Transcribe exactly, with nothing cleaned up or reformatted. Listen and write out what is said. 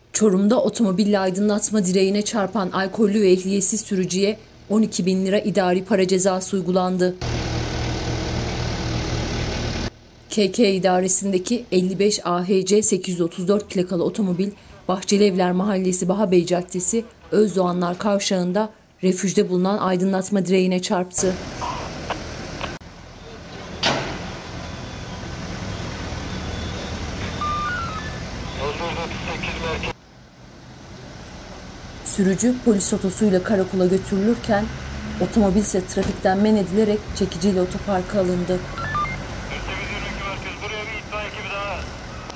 Çorum'da otomobille aydınlatma direğine çarpan alkollü ve ehliyetsiz sürücüye on iki bin lira idari para cezası uygulandı. K K idaresindeki elli beş A H C sekiz yüz otuz dört plakalı otomobil Bahçelievler Mahallesi Bahabey Caddesi Özdoğanlar Kavşağı'nda refüjde bulunan aydınlatma direğine çarptı. Sürücü polis otosuyla karakola götürülürken otomobil ise trafikten men edilerek çekiciyle otoparka alındı.